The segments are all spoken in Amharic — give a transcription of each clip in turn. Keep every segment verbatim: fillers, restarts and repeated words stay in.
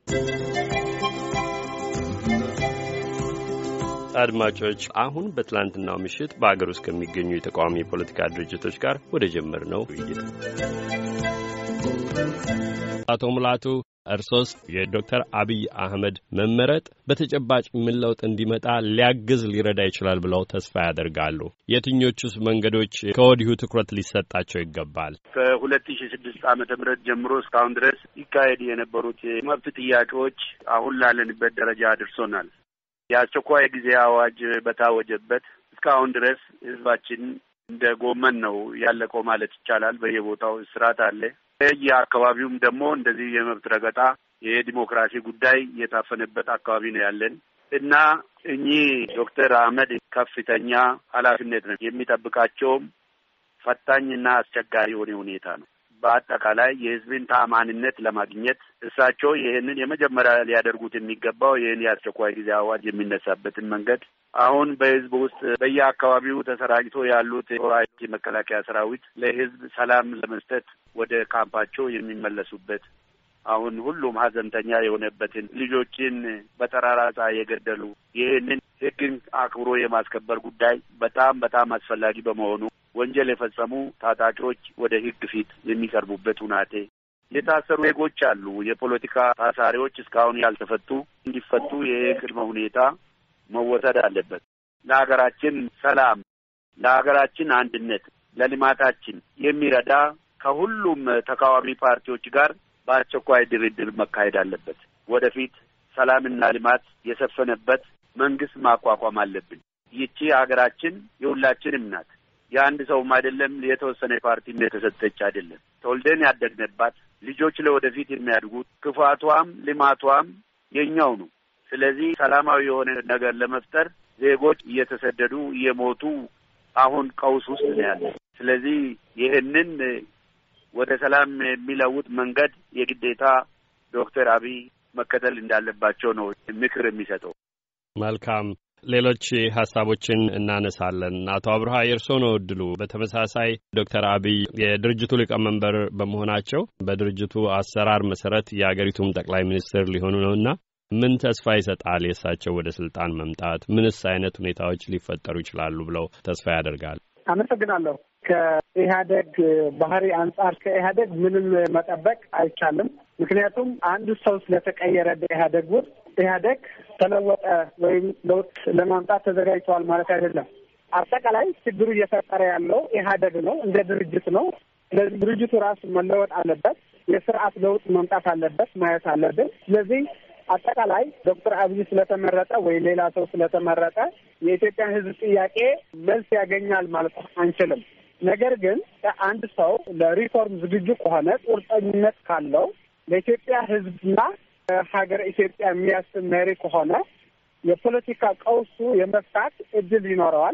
አድማጮች አሁን በትላንትናው ምሽት በአገር ውስጥ ከሚገኙ የተቃዋሚ የፖለቲካ ድርጅቶች ጋር ወደ ጀመርነው ውይይት አቶ ሙላቱ እርሶስ የዶክተር አብይ አህመድ መመረጥ በተጨባጭ ምን ለውጥ እንዲመጣ ሊያግዝ ሊረዳ ይችላል ብለው ተስፋ ያደርጋሉ? የትኞቹስ መንገዶች ከወዲሁ ትኩረት ሊሰጣቸው ይገባል? ከሁለት ሺህ ስድስት ዓመተ ምህረት ጀምሮ እስካሁን ድረስ ይካሄድ የነበሩት የመብት ጥያቄዎች አሁን ላለንበት ደረጃ አድርሶናል። የአስቸኳይ ጊዜ አዋጅ በታወጀበት እስካሁን ድረስ ህዝባችን እንደ ጎመን ነው ያለቀው ማለት ይቻላል። በየቦታው እስራት አለ። የአካባቢውም ደግሞ እንደዚህ የመብት ረገጣ፣ የዲሞክራሲ ጉዳይ የታፈነበት አካባቢ ነው ያለን እና እኚህ ዶክተር አህመድ ከፍተኛ ኃላፊነት ነው የሚጠብቃቸውም ፈታኝና አስቸጋሪ የሆነ ሁኔታ ነው። በአጠቃላይ የህዝብን ተአማንነት ለማግኘት እሳቸው ይህንን የመጀመሪያ ሊያደርጉት የሚገባው ይህን የአስቸኳይ ጊዜ አዋጅ የሚነሳበትን መንገድ አሁን በህዝብ ውስጥ በየአካባቢው ተሰራጭቶ ያሉት የመከላከያ ሰራዊት ለህዝብ ሰላም ለመስጠት ወደ ካምፓቸው የሚመለሱበት አሁን ሁሉም ሀዘንተኛ የሆነበትን ልጆችን በጠራራ ፀሐይ የገደሉ ይህንን ህግን አክብሮ የማስከበር ጉዳይ በጣም በጣም አስፈላጊ በመሆኑ ወንጀል የፈጸሙ ታጣቂዎች ወደ ህግ ፊት የሚቀርቡበት ሁናቴ፣ የታሰሩ ዜጎች አሉ፣ የፖለቲካ ታሳሪዎች እስካሁን ያልተፈቱ እንዲፈቱ የቅድመ ሁኔታ መወሰድ አለበት። ለሀገራችን ሰላም፣ ለሀገራችን አንድነት፣ ለልማታችን የሚረዳ ከሁሉም ተቃዋሚ ፓርቲዎች ጋር በአስቸኳይ ድርድር መካሄድ አለበት። ወደፊት ሰላምና ልማት የሰፈነበት መንግስት ማቋቋም አለብን። ይቺ ሀገራችን የሁላችንም ናት። የአንድ ሰውም አይደለም፣ የተወሰነ ፓርቲም የተሰጠች አይደለም። ተወልደን ያደግነባት ልጆች ለወደፊት የሚያድጉት ክፋቷም ልማቷም የኛው ነው። ስለዚህ ሰላማዊ የሆነ ነገር ለመፍጠር ዜጎች እየተሰደዱ እየሞቱ አሁን ቀውስ ውስጥ ነው ያለ። ስለዚህ ይህንን ወደ ሰላም የሚለውጥ መንገድ የግዴታ ዶክተር አብይ መከተል እንዳለባቸው ነው ምክር የሚሰጠው። መልካም፣ ሌሎች ሀሳቦችን እናነሳለን። አቶ አብርሃ የእርስዎ ነው እድሉ። በተመሳሳይ ዶክተር አብይ የድርጅቱ ሊቀመንበር በመሆናቸው በድርጅቱ አሰራር መሰረት የአገሪቱም ጠቅላይ ሚኒስትር ሊሆኑ ነውና ምን ተስፋ ይሰጣል የእሳቸው ወደ ስልጣን መምጣት? ምንስ አይነት ሁኔታዎች ሊፈጠሩ ይችላሉ ብለው ተስፋ ያደርጋል? አመሰግናለሁ። ከኢህአደግ ባህሪ አንጻር ከኢህአደግ ምንም መጠበቅ አይቻልም። ምክንያቱም አንዱ ሰው ስለተቀየረ በኢህአደግ ውስጥ ኢህአደግ ተለወጠ ወይም ለውጥ ለማምጣት ተዘጋጅተዋል ማለት አይደለም። አጠቃላይ ችግሩ እየፈጠረ ያለው ኢህአደግ ነው፣ እንደ ድርጅት ነው። ስለዚህ ድርጅቱ ራሱ መለወጥ አለበት፣ የስርዓት ለውጥ መምጣት አለበት ማየት አለብን። ስለዚህ አጠቃላይ ዶክተር አብይ ስለተመረጠ ወይ ሌላ ሰው ስለተመረጠ የኢትዮጵያን ሕዝብ ጥያቄ መልስ ያገኛል ማለት አንችልም። ነገር ግን አንድ ሰው ለሪፎርም ዝግጁ ከሆነ ቁርጠኝነት ካለው ለኢትዮጵያ ሕዝብና ሀገር ኢትዮጵያ የሚያስብ መሪ ከሆነ የፖለቲካ ቀውሱ የመፍታት እድል ይኖረዋል።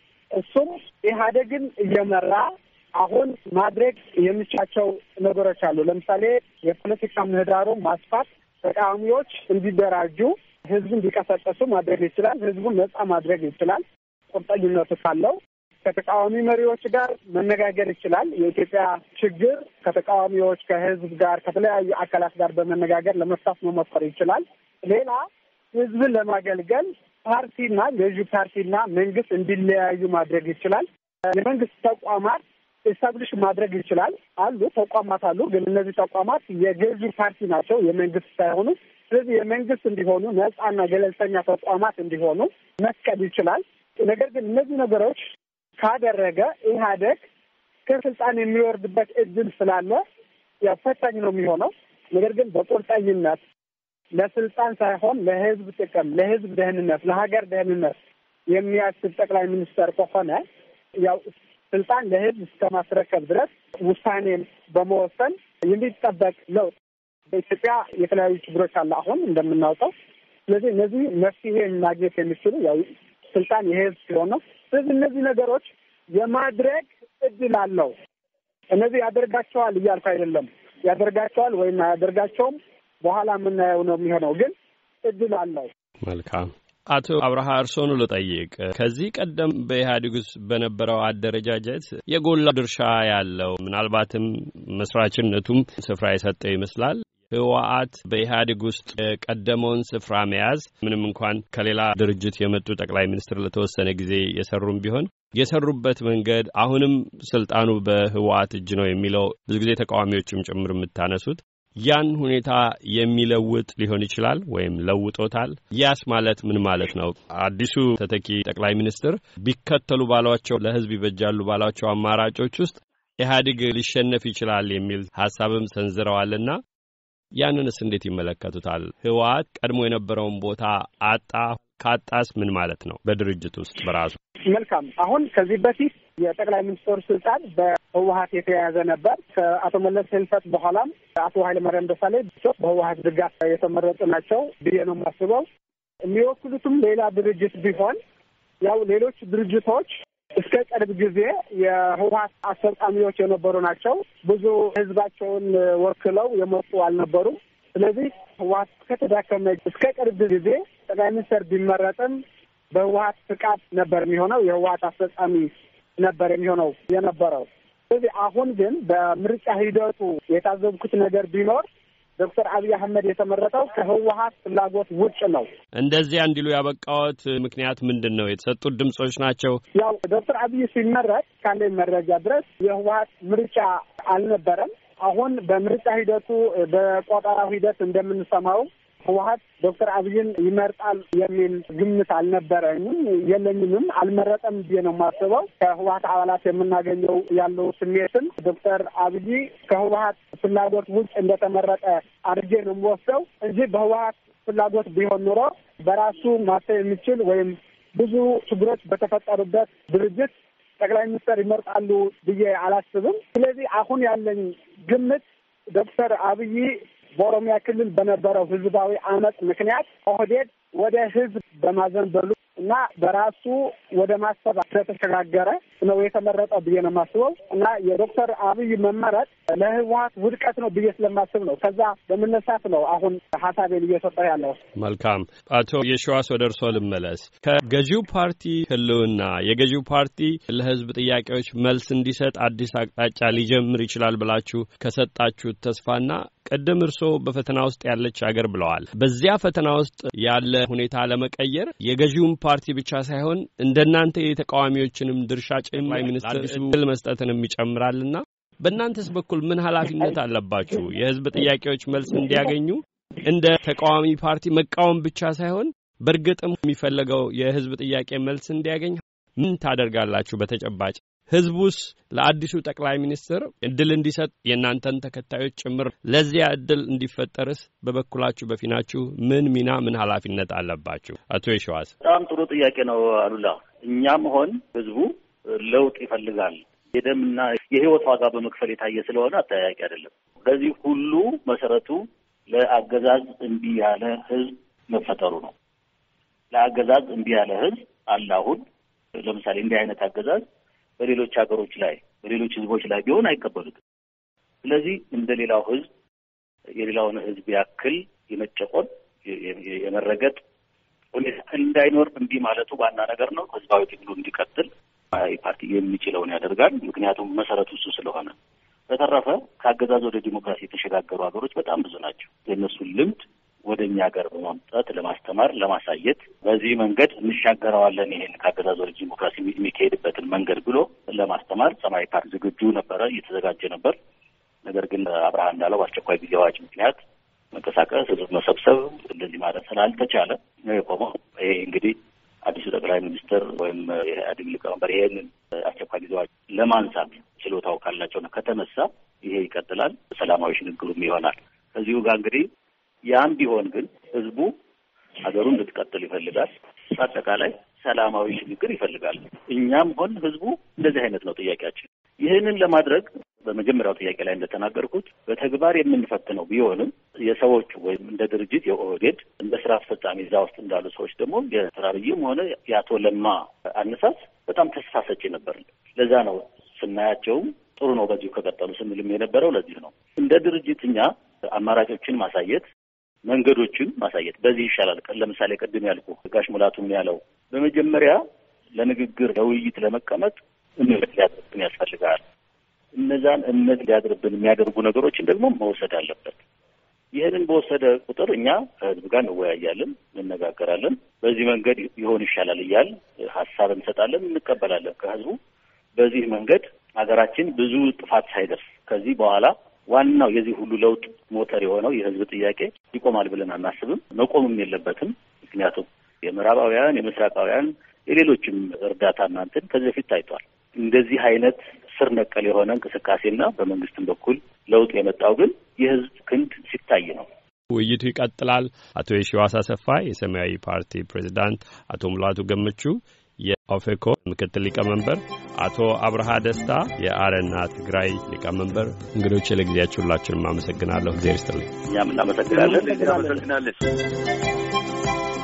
እሱም ኢህአዴግን እየመራ አሁን ማድረግ የሚቻቸው ነገሮች አሉ። ለምሳሌ የፖለቲካ ምህዳሩ ማስፋት፣ ተቃዋሚዎች እንዲደራጁ፣ ህዝብ እንዲቀሰቀሱ ማድረግ ይችላል። ህዝቡን ነጻ ማድረግ ይችላል። ቁርጠኝነቱ ካለው ከተቃዋሚ መሪዎች ጋር መነጋገር ይችላል። የኢትዮጵያ ችግር ከተቃዋሚዎች፣ ከህዝብ ጋር፣ ከተለያዩ አካላት ጋር በመነጋገር ለመፍታት መሞከር ይችላል። ሌላ ህዝብን ለማገልገል ፓርቲና ገዢ ፓርቲና መንግስት እንዲለያዩ ማድረግ ይችላል። የመንግስት ተቋማት ኤስታብሊሽ ማድረግ ይችላል። አሉ ተቋማት አሉ፣ ግን እነዚህ ተቋማት የገዢ ፓርቲ ናቸው፣ የመንግስት ሳይሆኑ። ስለዚህ የመንግስት እንዲሆኑ ነጻና ገለልተኛ ተቋማት እንዲሆኑ መፍቀድ ይችላል። ነገር ግን እነዚህ ነገሮች ካደረገ ኢህአዴግ ከስልጣን የሚወርድበት እድል ስላለ ያው ፈታኝ ነው የሚሆነው። ነገር ግን በቁርጠኝነት ለስልጣን ሳይሆን ለህዝብ ጥቅም፣ ለህዝብ ደህንነት፣ ለሀገር ደህንነት የሚያስብ ጠቅላይ ሚኒስትር ከሆነ ያው ስልጣን ለህዝብ እስከማስረከብ ድረስ ውሳኔን በመወሰን የሚጠበቅ ለውጥ በኢትዮጵያ የተለያዩ ችግሮች አለ አሁን እንደምናውቀው። ስለዚህ እነዚህ መፍትሄ ማግኘት የሚችሉ ያው ስልጣን የህዝብ ሲሆን ነው። ስለዚህ እነዚህ ነገሮች የማድረግ እድል አለው። እነዚህ ያደርጋቸዋል እያልኩ አይደለም። ያደርጋቸዋል ወይም አያደርጋቸውም በኋላ የምናየው ነው የሚሆነው፣ ግን እድል አለው። መልካም። አቶ አብርሃ እርሶን ልጠይቅ። ከዚህ ቀደም በኢህአዴግ ውስጥ በነበረው አደረጃጀት የጎላ ድርሻ ያለው ምናልባትም መስራችነቱም ስፍራ የሰጠው ይመስላል ህወሓት በኢህአዴግ ውስጥ ቀደመውን ስፍራ መያዝ ምንም እንኳን ከሌላ ድርጅት የመጡ ጠቅላይ ሚኒስትር ለተወሰነ ጊዜ የሰሩም ቢሆን የሰሩበት መንገድ አሁንም ስልጣኑ በህወሓት እጅ ነው የሚለው ብዙ ጊዜ ተቃዋሚዎችም ጭምር የምታነሱት ያን ሁኔታ የሚለውጥ ሊሆን ይችላል ወይም ለውጦታል። ያስ ማለት ምን ማለት ነው? አዲሱ ተተኪ ጠቅላይ ሚኒስትር ቢከተሉ ባሏቸው ለህዝብ ይበጃሉ ባሏቸው አማራጮች ውስጥ ኢህአዴግ ሊሸነፍ ይችላል የሚል ሐሳብም ሰንዝረዋልና ያንንስ እንዴት ይመለከቱታል? ህወሓት ቀድሞ የነበረውን ቦታ አጣ፣ ካጣስ ምን ማለት ነው? በድርጅት ውስጥ በራሱ መልካም። አሁን ከዚህ በፊት የጠቅላይ ሚኒስትሩ ስልጣን በህወሓት የተያያዘ ነበር። ከአቶ መለስ ህልፈት በኋላም አቶ ኃይለማርያም ደሳለኝ በህወሓት ድጋፍ የተመረጡ ናቸው ብዬ ነው የማስበው። የሚወክሉትም ሌላ ድርጅት ቢሆን ያው ሌሎች ድርጅቶች እስከ ቅርብ ጊዜ የህወሓት አስፈጻሚዎች የነበሩ ናቸው። ብዙ ህዝባቸውን ወክለው የመጡ አልነበሩም። ስለዚህ ህወሓት ከተዳከመ እስከ ቅርብ ጊዜ ጠቅላይ ሚኒስትር ቢመረጥም በህወሓት ፍቃድ ነበር የሚሆነው፣ የህወሓት አስፈጻሚ ነበር የሚሆነው የነበረው። ስለዚህ አሁን ግን በምርጫ ሂደቱ የታዘብኩት ነገር ቢኖር ዶክተር አብይ አህመድ የተመረጠው ከህወሓት ፍላጎት ውጭ ነው። እንደዚያ እንዲሉ ያበቃዎት ምክንያት ምንድን ነው? የተሰጡት ድምጾች ናቸው? ያው ዶክተር አብይ ሲመረጥ ካለኝ መረጃ ድረስ የህወሓት ምርጫ አልነበረም። አሁን በምርጫ ሂደቱ በቆጠራው ሂደት እንደምንሰማው ህወሓት ዶክተር አብይን ይመርጣል የሚል ግምት አልነበረኝም፣ የለኝም፣ አልመረጠም ብዬ ነው የማስበው። ከህወሓት አባላት የምናገኘው ያለው ስሜትን ዶክተር አብይ ከህወሓት ፍላጎት ውጭ እንደተመረጠ አድርጌ ነው የምወስደው እንጂ በህወሓት ፍላጎት ቢሆን ኑሮ በራሱ ማሰብ የሚችል ወይም ብዙ ችግሮች በተፈጠሩበት ድርጅት ጠቅላይ ሚኒስትር ይመርጣሉ ብዬ አላስብም። ስለዚህ አሁን ያለኝ ግምት ዶክተር አብይ በኦሮሚያ ክልል በነበረው ህዝባዊ አመጽ ምክንያት ኦህዴድ ወደ ህዝብ በማዘንበሉ እና በራሱ ወደ ማሰብ ስለተሸጋገረ ነው የተመረጠው ብዬ ነው የማስበው እና የዶክተር አብይ መመረጥ ለህወሓት ውድቀት ነው ብዬ ስለማስብ ነው። ከዛ በመነሳት ነው አሁን ሀሳቤን እየሰጠ ያለው። መልካም። አቶ የሺዋስ ወደ እርስዎ ልመለስ። ከገዢው ፓርቲ ህልውና የገዢው ፓርቲ ለህዝብ ጥያቄዎች መልስ እንዲሰጥ አዲስ አቅጣጫ ሊጀምር ይችላል ብላችሁ ከሰጣችሁት ተስፋና ቀደም እርስዎ በፈተና ውስጥ ያለች ሀገር ብለዋል። በዚያ ፈተና ውስጥ ያለ ሁኔታ ለመቀየር የገዢውን ፓርቲ ብቻ ሳይሆን እንደናንተ የተቃዋሚዎችንም ድርሻ ጭምር ሚኒስትር እድል መስጠትንም ይጨምራልና በእናንተስ በኩል ምን ኃላፊነት አለባችሁ? የህዝብ ጥያቄዎች መልስ እንዲያገኙ እንደ ተቃዋሚ ፓርቲ መቃወም ብቻ ሳይሆን በእርግጥም የሚፈለገው የህዝብ ጥያቄ መልስ እንዲያገኝ ምን ታደርጋላችሁ በተጨባጭ? ህዝቡስ ለአዲሱ ጠቅላይ ሚኒስትር እድል እንዲሰጥ የእናንተን ተከታዮች ጭምር ለዚያ እድል እንዲፈጠርስ በበኩላችሁ በፊናችሁ ምን ሚና ምን ኃላፊነት አለባችሁ? አቶ የሺዋስ። በጣም ጥሩ ጥያቄ ነው አሉላ። እኛም ሆን ህዝቡ ለውጥ ይፈልጋል። የደምና የህይወት ዋጋ በመክፈል የታየ ስለሆነ አጠያያቂ አይደለም። በዚህ ሁሉ መሰረቱ ለአገዛዝ እምቢ ያለ ህዝብ መፈጠሩ ነው። ለአገዛዝ እምቢ ያለ ህዝብ አለ። አሁን ለምሳሌ እንዲህ አይነት አገዛዝ በሌሎች ሀገሮች ላይ በሌሎች ህዝቦች ላይ ቢሆን አይቀበሉትም። ስለዚህ እንደሌላው ህዝብ የሌላውን ህዝብ ያክል የመጨቆን የመረገጥ ሁኔታ እንዳይኖር እንዲህ ማለቱ ዋና ነገር ነው። ህዝባዊ ትግሉ እንዲቀጥል ፓርቲ የሚችለውን ያደርጋል። ምክንያቱም መሰረቱ እሱ ስለሆነ። በተረፈ ከአገዛዝ ወደ ዲሞክራሲ የተሸጋገሩ ሀገሮች በጣም ብዙ ናቸው። የእነሱን ልምድ ወደ እኛ ሀገር በማምጣት ለማስተማር፣ ለማሳየት በዚህ መንገድ እንሻገረዋለን ይሄን ከአገዛዝ ወደ ዲሞክራሲ የሚካሄድበትን መንገድ ብሎ ለማስተማር ሰማያዊ ፓርቲ ዝግጁ ነበረ፣ እየተዘጋጀ ነበር። ነገር ግን አብርሃ እንዳለው በአስቸኳይ ጊዜ አዋጅ ምክንያት መንቀሳቀስ፣ ህዝብ መሰብሰብ እንደዚህ ማለት ስላልተቻለ ነው የቆመው። ይሄ እንግዲህ አዲሱ ጠቅላይ ሚኒስትር ወይም የኢህአዴግ ሊቀመንበር ይሄንን አስቸኳይ ጊዜ አዋጅ ለማንሳት ችሎታው ካላቸውና ከተነሳ ይሄ ይቀጥላል፣ ሰላማዊ ሽግግሩም ይሆናል። ከዚሁ ጋር እንግዲህ ያም ቢሆን ግን ህዝቡ ሀገሩን እንድትቀጥል ይፈልጋል። በአጠቃላይ ሰላማዊ ሽግግር ይፈልጋል። እኛም ሆን ህዝቡ እንደዚህ አይነት ነው ጥያቄያችን። ይህንን ለማድረግ በመጀመሪያው ጥያቄ ላይ እንደተናገርኩት በተግባር የምንፈትነው ቢሆንም የሰዎቹ ወይም እንደ ድርጅት የኦህዴድ እንደ ስራ አስፈጻሚ እዛ ውስጥ እንዳሉ ሰዎች ደግሞ የትራብይም ሆነ የአቶ ለማ አነሳስ በጣም ተስፋ ሰጪ ነበር። ለዛ ነው ስናያቸውም ጥሩ ነው በዚሁ ከቀጠሉ ስንልም የነበረው ለዚህ ነው። እንደ ድርጅት እኛ አማራጮችን ማሳየት፣ መንገዶችን ማሳየት በዚህ ይሻላል። ለምሳሌ ቅድም ያልኩ ጋሽ ሙላቱም ያለው በመጀመሪያ ለንግግር ለውይይት ለመቀመጥ እምነት ሊያድርብን ያስፈልጋል። እነዛን እምነት ሊያድርብን የሚያደርጉ ነገሮችን ደግሞ መውሰድ አለበት። ይህንን በወሰደ ቁጥር እኛ ከህዝብ ጋር እንወያያለን፣ እንነጋገራለን። በዚህ መንገድ ይሆን ይሻላል እያል ሀሳብ እንሰጣለን፣ እንቀበላለን ከህዝቡ። በዚህ መንገድ ሀገራችን ብዙ ጥፋት ሳይደርስ ከዚህ በኋላ ዋናው የዚህ ሁሉ ለውጥ ሞተር የሆነው የህዝብ ጥያቄ ይቆማል ብለን አናስብም። መቆምም የለበትም። ምክንያቱም የምዕራባውያን፣ የምስራቃውያን፣ የሌሎችም እርዳታ እናንተን ከዚህ በፊት ታይቷል። እንደዚህ አይነት ስር ነቀል የሆነ እንቅስቃሴና በመንግስትም በኩል ለውጥ የመጣው ግን የህዝብ ክንድ ሲታይ ነው። ውይይቱ ይቀጥላል። አቶ የሺዋስ አሰፋ የሰማያዊ ፓርቲ ፕሬዝዳንት፣ አቶ ሙላቱ ገመቹ የኦፌኮ ምክትል ሊቀመንበር፣ አቶ አብርሃ ደስታ የአረና ትግራይ ሊቀመንበር እንግዶች ለጊዜያችሁ ሁላችሁንም አመሰግናለሁ። እግዚአብሔር ይስጥልኝ። እኛም እናመሰግናለን። እናመሰግናለን።